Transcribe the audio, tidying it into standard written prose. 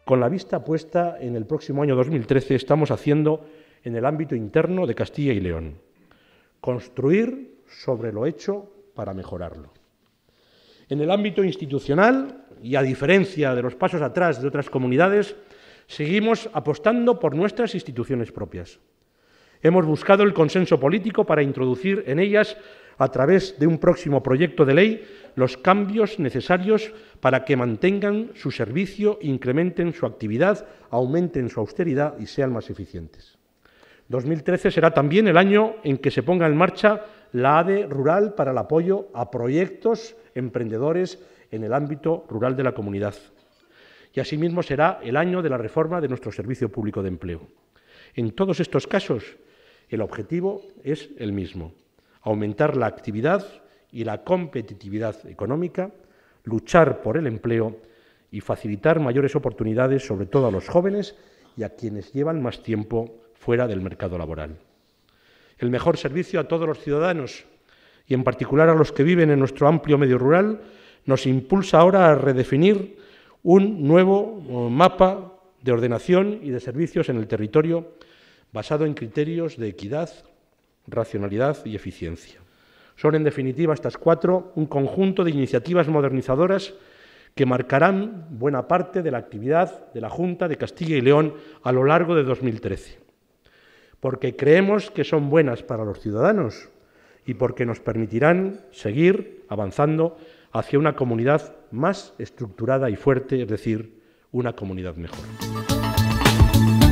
con la vista puesta en el próximo año 2013, estamos haciendo en el ámbito interno de Castilla y León. Construir sobre lo hecho para mejorarlo. En el ámbito institucional, y a diferencia de los pasos atrás de otras comunidades, seguimos apostando por nuestras instituciones propias. Hemos buscado el consenso político para introducir en ellas, a través de un próximo proyecto de ley, los cambios necesarios para que mantengan su servicio, incrementen su actividad, aumenten su austeridad y sean más eficientes. 2013 será también el año en que se ponga en marcha la ADE rural para el apoyo a proyectos emprendedores en el ámbito rural de la comunidad. Y asimismo será el año de la reforma de nuestro servicio público de empleo. En todos estos casos, el objetivo es el mismo: aumentar la actividad y la competitividad económica, luchar por el empleo y facilitar mayores oportunidades, sobre todo a los jóvenes y a quienes llevan más tiempo fuera del mercado laboral. El mejor servicio a todos los ciudadanos, y en particular a los que viven en nuestro amplio medio rural, nos impulsa ahora a redefinir un nuevo mapa de ordenación y de servicios en el territorio basado en criterios de equidad, racionalidad y eficiencia. Son, en definitiva, estas cuatro, un conjunto de iniciativas modernizadoras que marcarán buena parte de la actividad de la Junta de Castilla y León a lo largo de 2013, porque creemos que son buenas para los ciudadanos y porque nos permitirán seguir avanzando hacia una comunidad más estructurada y fuerte, es decir, una comunidad mejor.